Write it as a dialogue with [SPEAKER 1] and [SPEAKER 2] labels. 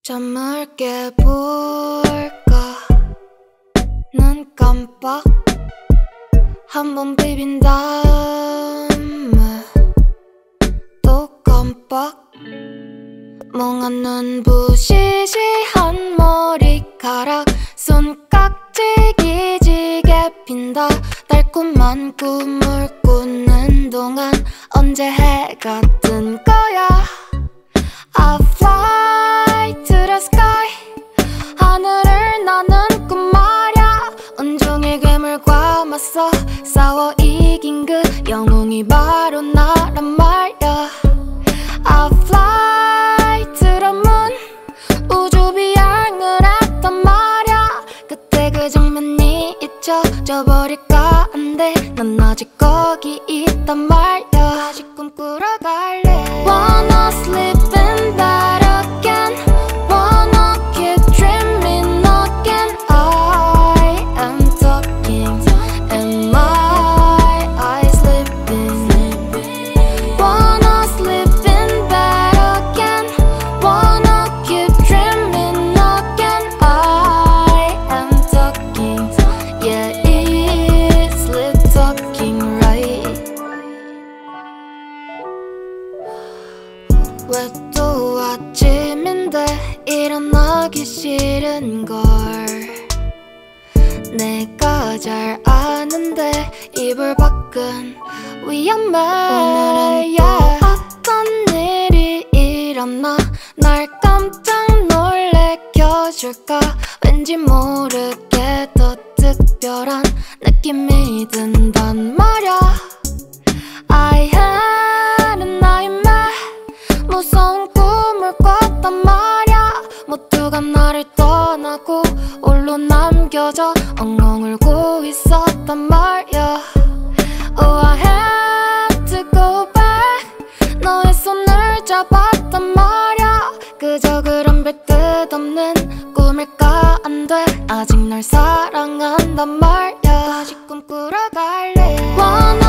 [SPEAKER 1] 잠을 깨볼까. 눈 깜빡 한번 비빈 다음에 또 깜빡. 멍한 눈 부시시한 머리카락 손깍지 기지개 핀다. 달콤한 꿈을 꾸는 동안 언제 해가 뜬 거야. I fly to the sky. 하늘을 나는 꿈 말야. 온종일 괴물과 맞서 싸워 이긴 그 영웅이 바로 나란 말야. I fly to the moon. 우주 비행을 했단 말야. 그때 그 장면이 잊혀져 버릴까 한데 난 아직 거기 있단 말야. 다시 꿈꾸러 갈래. Wanna sleep in bed again. Wanna keep dreaming again. I am talking and my eyes sleeping. Wanna sleep in bed again. Wanna keep dreaming again. I am talking, yeah, it's sleep talking, right? 왜 또 아침인데 일어나기 싫은걸. 내가 잘 아는데 이불 밖은 위험해. 오늘은 또 어떤 일이 일어나 날 깜짝 놀래켜줄까. 왠지 모르게 더 특별한 느낌이 든단 말야. I had a nightmare. 무서운 꿈을 꿨단 말야. 모두가 나를 떠나고 홀로 남겨져 엉엉 울고 있었단 말야. Oh, I had to go back. 너의 손을 잡았단 말야. 그저 그런 별 뜻 없는 꿈일까. 안 돼, 아직 널 사랑한단 말야. 다시 꿈꾸러 갈래.